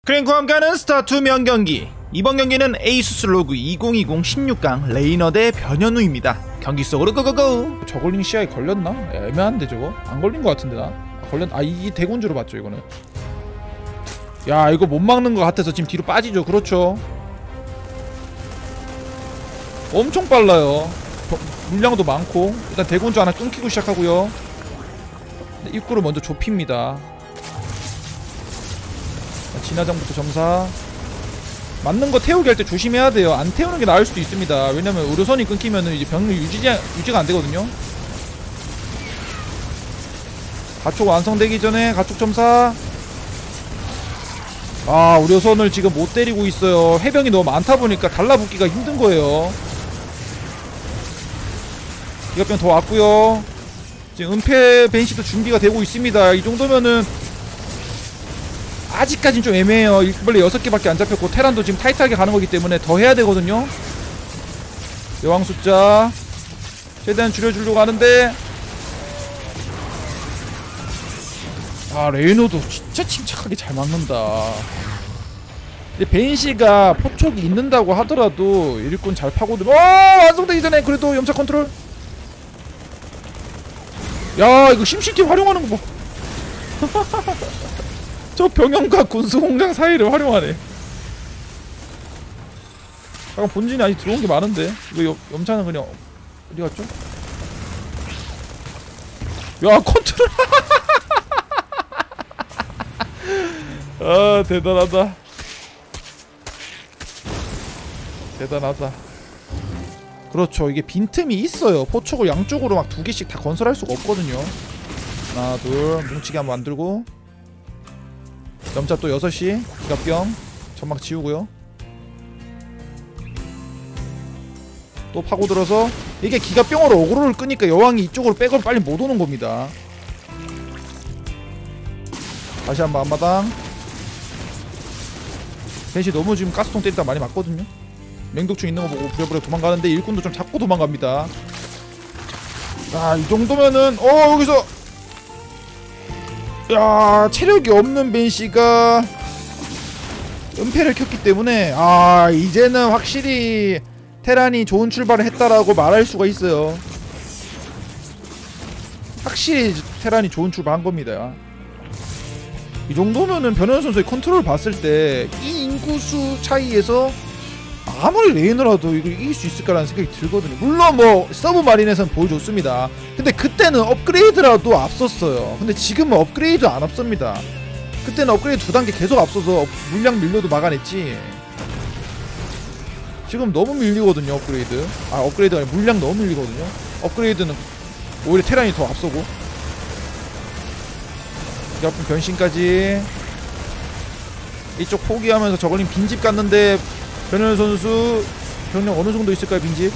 크랭크와 함께하는 스타2 명경기. 이번 경기는 에이수스 로그 2020 16강 레이너 대 변현우입니다. 경기 속으로 고고고. 저걸링 시야에 걸렸나? 애매한데 저거? 안 걸린 것 같은데 나? 걸렸... 아 이 대군주로 봤죠 이거는. 야 이거 못 막는 것 같아서 지금 뒤로 빠지죠. 그렇죠. 엄청 빨라요. 물량도 많고. 일단 대군주 하나 끊기고 시작하고요. 입구를 먼저 좁힙니다. 진화장부터 점사. 맞는 거 태우기 할 때 조심해야 돼요. 안 태우는 게 나을 수도 있습니다. 왜냐면 의료선이 끊기면은 이제 병력 유지가 안 되거든요. 가축 완성되기 전에 가축 점사. 아 의료선을 지금 못 때리고 있어요. 해병이 너무 많다 보니까 달라붙기가 힘든 거예요. 기갑병 더 왔고요. 지금 은폐 벤시도 준비가 되고 있습니다. 이 정도면은 아직까진 좀 애매해요. 일벌레 6개밖에 안 잡혔고 테란도 지금 타이트하게 가는 거기 때문에 더 해야 되거든요. 여왕 숫자 최대한 줄여주려고 하는데, 아 레이노도 진짜 침착하게 잘 막는다. 근데 벤시가 포촉이 있는다고 하더라도 일꾼 잘 파고들어. 완성되기 전에 그래도 염차 컨트롤. 야 이거 심시티 활용하는 거 봐. 저 병영과 군수공장 사이를 활용하네. 잠깐 본진이 아직 들어온 게 많은데 이거 염차는 그냥 어디 갔죠? 야 컨트롤. 아 대단하다. 대단하다. 그렇죠. 이게 빈틈이 있어요. 포촉을 양쪽으로 막 2개씩 다 건설할 수가 없거든요. 하나 둘 뭉치게 한번 만들고, 점차 또 6시 기갑병 점막 지우고요. 또 파고들어서 이게 기갑병으로 어그로를 끄니까 여왕이 이쪽으로 백업을 빨리 못 오는 겁니다. 다시 한번 앞마당. 벤시 너무 지금 가스통 때리다 많이 맞거든요. 맹독충 있는 거 보고 부랴부랴 도망가는데 일꾼도 좀 잡고 도망갑니다. 아 이 정도면은 여기서 야 체력이 없는 벤시가 은폐를 켰기 때문에 아 이제는 확실히 테란이 좋은 출발을 했다라고 말할 수가 있어요. 확실히 테란이 좋은 출발한 겁니다. 이 정도면은 변현우 선수의 컨트롤 봤을 때 이 인구수 차이에서 아무리 레이너라도 이걸 이길 수 있을까라는 생각이 들거든요. 물론 뭐 서브마린에서는 보여줬습니다. 근데 그때는 업그레이드라도 앞섰어요. 근데 지금은 업그레이드 안 앞섭니다. 그때는 업그레이드 2단계 계속 앞서서 물량 밀려도 막아냈지, 지금 너무 밀리거든요. 업그레이드 업그레이드가 아니라 물량 너무 밀리거든요. 업그레이드는 오히려 테란이 더 앞서고. 기갑품 변신까지 이쪽 포기하면서 저걸린 빈집 갔는데 변현우 선수 병력 어느 정도 있을까요? 빈집.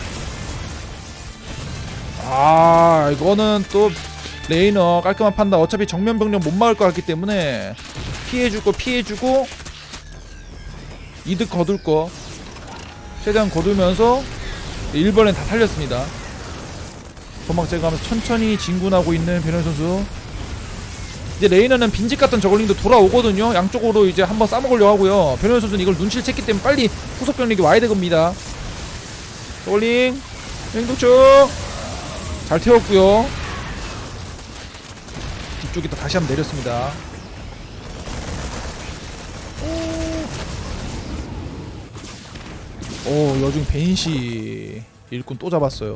아 이거는 또 레이너 깔끔한 판단. 어차피 정면 병력 못 막을 것 같기 때문에 피해줄 거 피해주고 이득 거둘 거 최대한 거두면서 1번엔 다 살렸습니다. 도망 제거하면서 천천히 진군하고 있는 변현우 선수. 이제 레이너는 빈집 같던 저글링도 돌아오거든요. 양쪽으로 이제 한번 싸먹으려고 하고요. 변현우 선수는 이걸 눈치를 챘기 때문에 빨리 후속 병력이 와야 되겁니다. 저글링 맹독충 잘 태웠고요. 뒤쪽에다 다시 한번 내렸습니다. 오 여중 벤시 일꾼 또 잡았어요.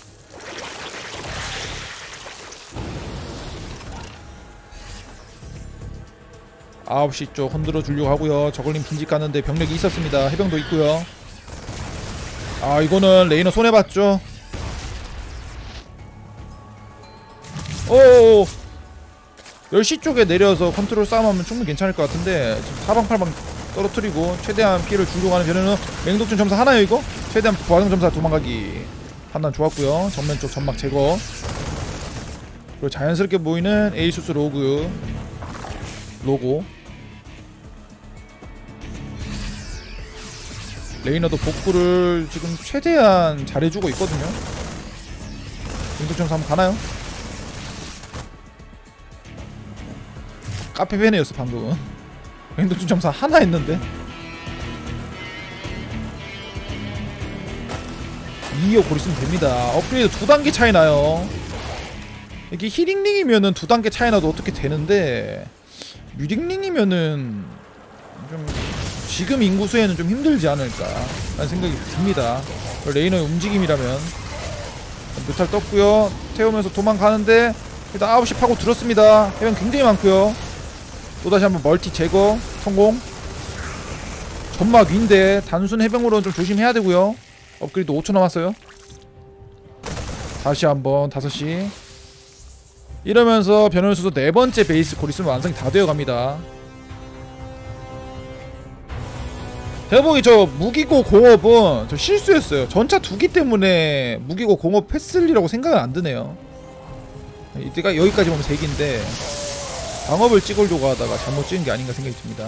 아홉 시 쪽 흔들어 주려고 하고요. 저글링 빈집 가는데 병력이 있었습니다. 해병도 있고요. 아 이거는 레이너 손해봤죠. 오 10시 쪽에 내려서 컨트롤 싸움하면 충분히 괜찮을 것 같은데 지금 사방팔방 떨어뜨리고 최대한 피해를 주려고 하는 변현우. 맹독충 점사 하나요 이거? 최대한 부하장 점사 도망가기. 판단 좋았고요. 정면 쪽 점막 제거. 그리고 자연스럽게 보이는 에이수스 로그 로고. 레이너도 복구를 지금 최대한 잘해주고 있거든요. 맹독충 한번 가나요? 카페베네였어 방금은. 행동중 점사 하나 했는데 2억 고리 쓰면 됩니다. 업그레이드 2단계 차이 나요. 이게 히링링이면은 2단계 차이 나도 어떻게 되는데 뮤링링이면은 좀 지금 인구수에는 좀 힘들지 않을까 라는 생각이 듭니다. 레이너의 움직임이라면. 뮤탈 떴고요. 태우면서 도망가는데 일단 9시 파고 들었습니다. 해병 굉장히 많고요. 또다시 한번 멀티 제거 성공. 점막 위인데 단순 해병으로는 좀 조심해야 되고요. 업그레이드 5초 남았어요. 다시 한번 5시. 이러면서 변현수도 4번째 베이스 고리스는 완성이 다 되어갑니다. 제가 보기 저 무기고 공업은 저 실수했어요. 전차 2기 때문에 무기고 공업 했을 리라고 생각은 안 드네요. 이때가 여기까지 보면 3기인데 방업을 찍으려고 하다가 잘못 찍은 게 아닌가 생각이 듭니다.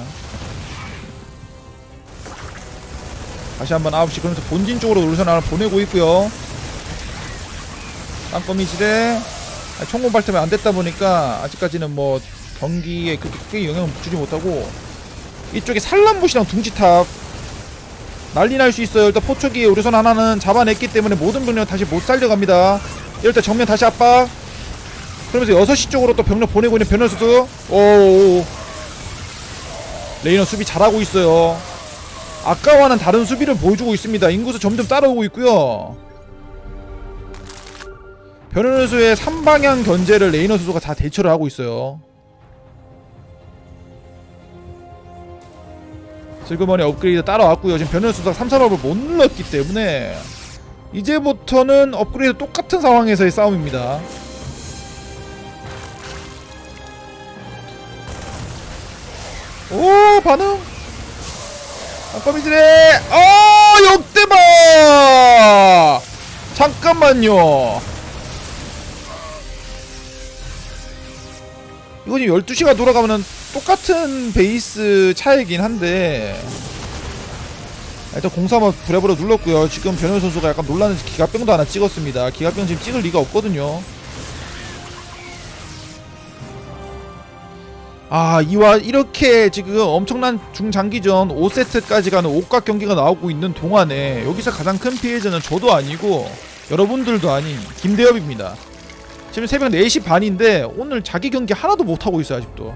다시 한번 9시. 그러면서 본진 쪽으로 노르션 하나 보내고 있고요. 땅거미질에 총공 발톱이 안 됐다 보니까 아직까지는 뭐 경기에 그렇게 크게 영향을 주지 못하고 이쪽에 산란부시랑 둥지탑 난리 날 수 있어요. 일단 포초기 우려선 하나는 잡아냈기 때문에 모든 병력 다시 못 살려갑니다. 이럴 때 정면 다시 압박. 그러면서 6시 쪽으로 또 병력 보내고 있는 변현수도 오오오. 레이너 수비 잘하고 있어요. 아까와는 다른 수비를 보여주고 있습니다. 인구수 점점 따라오고 있고요. 변현수의 3방향 견제를 레이너 수소가 다 대처를 하고 있어요. 슬그머니 업그레이드 따라왔고요. 지금 변현수가 3, 4법을 못 눌렀기 때문에 이제부터는 업그레이드 똑같은 상황에서의 싸움입니다. 오 반응. 아까미들의 역대박. 잠깐만요. 이거 지금 12시가 돌아가면은 똑같은 베이스 차이긴 한데 일단 031 브레브로 눌렀고요. 지금 변현 선수가 약간 놀라는지 기갑병도 하나 찍었습니다. 기갑병 지금 찍을 리가 없거든요. 이렇게 지금 엄청난 중장기전 5세트까지 가는 옥각 경기가 나오고 있는 동안에 여기서 가장 큰 피해자는 저도 아니고 여러분들도 아닌 김대엽입니다. 지금 새벽 4시 반인데 오늘 자기 경기 하나도 못하고 있어요. 아직도.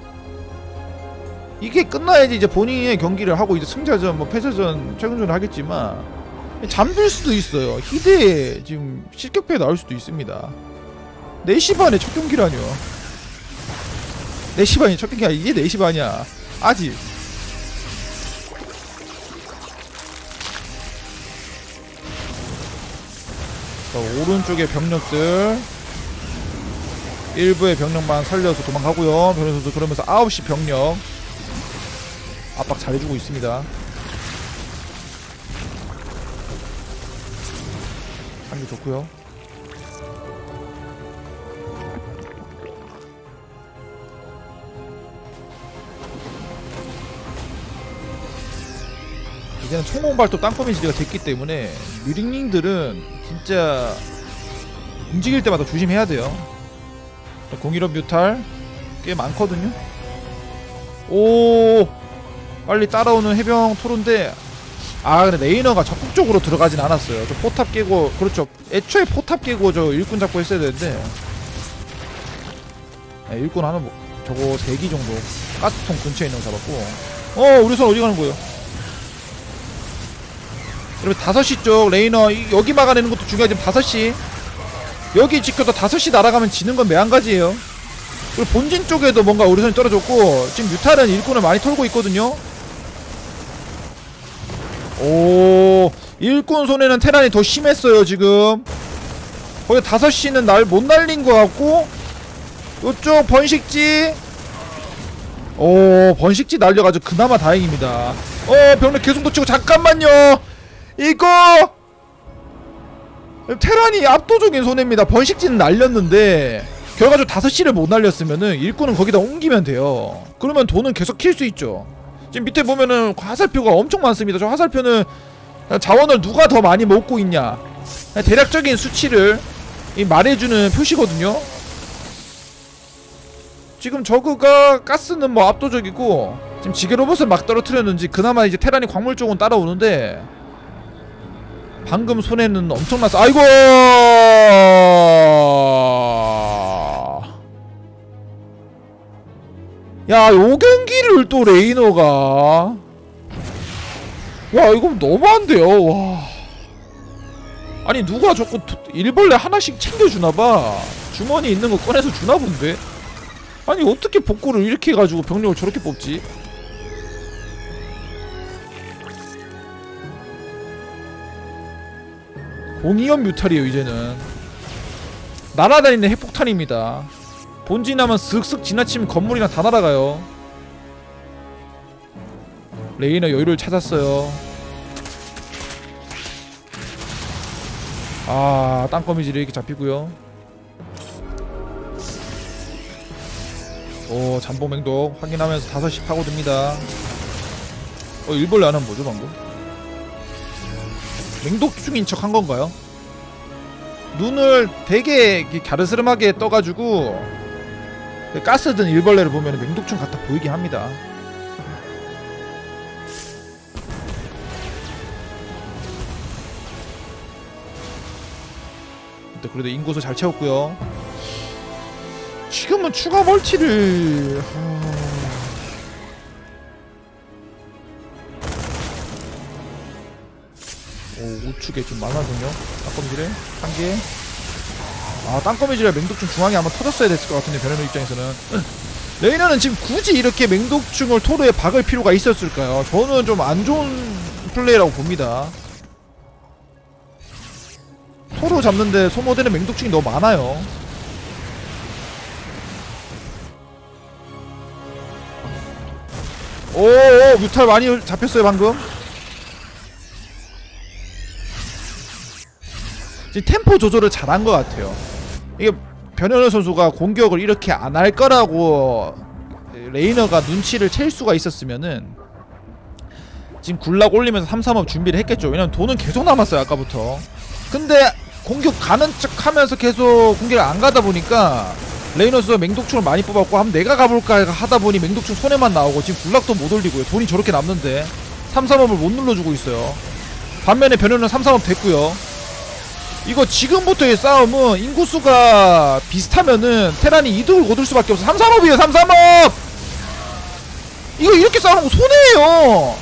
이게 끝나야지 이제 본인의 경기를 하고 이제 승자전 뭐 패자전 최근전을 하겠지만 잠들 수도 있어요. 희대에 지금 실격패에 나올 수도 있습니다. 4시 반에 첫 경기라뇨. 4시 반이 첫 경기야. 이게 4시 반이야 아직. 자, 오른쪽에 병력들 일부의 병력만 살려서 도망가고요. 변호사도 그러면서 9시 병력 압박 잘해주고 있습니다. 상기 좋고요. 이제는 총공발도 땅거미지대가 됐기 때문에 뮤링링들은 진짜 움직일 때마다 조심해야 돼요. 01업 뮤탈 꽤 많거든요. 오 빨리 따라오는 해병 토론데 근데 레이너가 적극적으로 들어가진 않았어요. 저 포탑 깨고 그렇죠. 애초에 포탑 깨고 저 일꾼 잡고 했어야 되는데 일꾼 하나 뭐 저거 3기 정도 가스통 근처에 있는 거 잡았고 우리 선 어디 가는 거예요? 여러분 5시 쪽 레이너 여기 막아내는 것도 중요하지만 5시 여기 지켜도 5시 날아가면 지는 건 매한가지예요. 그리고 본진 쪽에도 뭔가 우리선이 떨어졌고 지금 뮤탈은 일꾼을 많이 털고 있거든요. 오 일꾼 손에는 테란이 더 심했어요. 지금 거기 5시는 날 못 날린 것 같고 요쪽 번식지 번식지 날려가지고 그나마 다행입니다. 병력 계속 놓치고 잠깐만요. 이거 테란이 압도적인 손해입니다. 번식지는 날렸는데 결과적으로 5시를 못 날렸으면은 일꾼은 거기다 옮기면 돼요. 그러면 돈은 계속 킬 수 있죠. 지금 밑에 보면은 화살표가 엄청 많습니다. 저 화살표는 자원을 누가 더 많이 먹고 있냐 대략적인 수치를 말해주는 표시거든요. 지금 저그가 가스는 뭐 압도적이고 지금 지게 로봇을 막 떨어뜨렸는지 그나마 이제 테란이 광물 쪽은 따라오는데 방금 손해는 엄청났어. 아이고! 야, 요 경기를 또 레이너가 와, 이거 너무한데요. 와. 아니 누가 자꾸 일벌레 하나씩 챙겨주나봐. 주머니에 있는 거 꺼내서 주나본데. 아니 어떻게 복구를 이렇게 해가지고 병력을 저렇게 뽑지? 공이염 뮤탈이에요 이제는. 날아다니는 핵폭탄입니다. 본진하면 슥슥 지나치면 건물이랑 다 날아가요. 레이너 여유를 찾았어요. 아, 땅거미질이 이렇게 잡히고요. 오, 잠봉맹독 확인하면서 5시 파고듭니다. 일벌레 하나는 뭐죠 방금? 맹독충인 척 한 건가요? 눈을 되게 갸르스름하게 떠가지고 가스 든 일벌레를 보면 맹독충 같아 보이긴 합니다. 그래도 인구수 잘 채웠고요. 지금은 추가 멀티를 우측에 좀 많아졌네요. 땅거미질에 한 개. 아, 땅거미질에 맹독충 중앙에 아마 터졌어야 됐을 것 같은데 변현우 입장에서는. 레이너는 지금 굳이 이렇게 맹독충을 토르에 박을 필요가 있었을까요? 저는 좀 안 좋은 플레이라고 봅니다. 토르 잡는데 소모되는 맹독충이 너무 많아요. 오오, 뮤탈 많이 잡혔어요 방금. 지금 템포 조절을 잘한 것 같아요. 이게 변현우 선수가 공격을 이렇게 안 할 거라고 레이너가 눈치를 챌 수가 있었으면은 지금 굴락 올리면서 3-3업 준비를 했겠죠. 왜냐면 돈은 계속 남았어요 아까부터. 근데 공격 가는 척 하면서 계속 공격을 안 가다 보니까 레이너 선수가 맹독충을 많이 뽑았고 한번 내가 가볼까 하다 보니 맹독충 손해만 나오고 지금 굴락도 못 올리고요. 돈이 저렇게 남는데 3-3업을 못 눌러주고 있어요. 반면에 변현우는 3-3업 됐고요. 이거 지금부터의 싸움은 인구수가 비슷하면은 테란이 이득을 거둘 수밖에 없어. 3-3업이에요 3-3업! 이거 이렇게 싸우는 거 손해예요.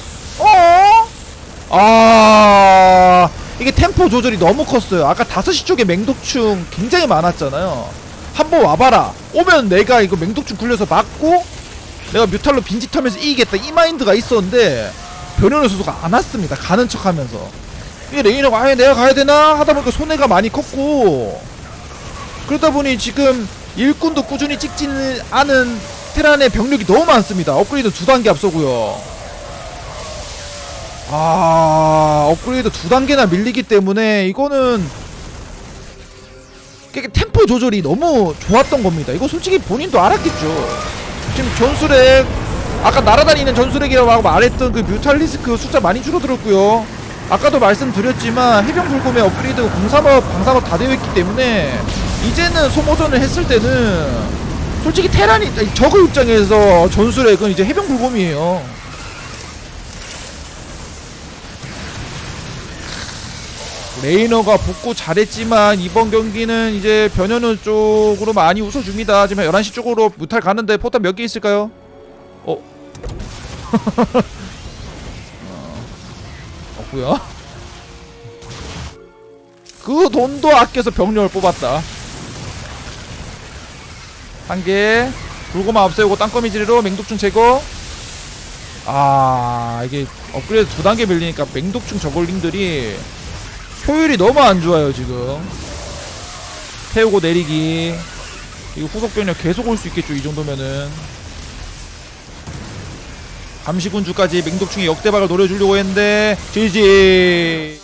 이게 템포 조절이 너무 컸어요. 아까 5시 쪽에 맹독충 굉장히 많았잖아요. 한번 와봐라. 오면 내가 이거 맹독충 굴려서 막고 내가 뮤탈로 빈집하면서 이기겠다 이 마인드가 있었는데 변현우 선수가 안 왔습니다. 가는 척 하면서. 이게 레이너가 아예 내가 가야되나 하다보니까 손해가 많이 컸고, 그러다보니 지금 일꾼도 꾸준히 찍지는 않은 테란의 병력이 너무 많습니다. 업그레이드 2단계 앞서고요. 업그레이드 2단계나 밀리기 때문에 이거는 템포 조절이 너무 좋았던 겁니다. 이거 솔직히 본인도 알았겠죠. 지금 전술핵, 아까 날아다니는 전술핵이라고 말했던 그 뮤탈리스크 숫자 많이 줄어들었고요. 아까도 말씀드렸지만 해병 불곰의 업그레이드 03업, 방사업 다 되어있기 때문에 이제는 소모전을 했을 때는 솔직히 테란이, 저그 입장에서 전술핵은 이제 해병 불곰이에요. 레이너가 복구 잘했지만 이번 경기는 이제 변현우 쪽으로 많이 웃어줍니다. 지금 11시 쪽으로 무탈 가는데 포탑 몇 개 있을까요? 없구요. 그 돈도 아껴서 병력을 뽑았다. 한 개. 불고만 앞세우고 땅거미지리로 맹독충 제거. 이게 업그레이드 2단계 밀리니까 맹독충 저걸링들이 효율이 너무 안 좋아요 지금. 태우고 내리기. 이거 후속 병력 계속 올 수 있겠죠 이 정도면은. 감시군주까지 맹독충이 역대박을 노려주려고 했는데 GG.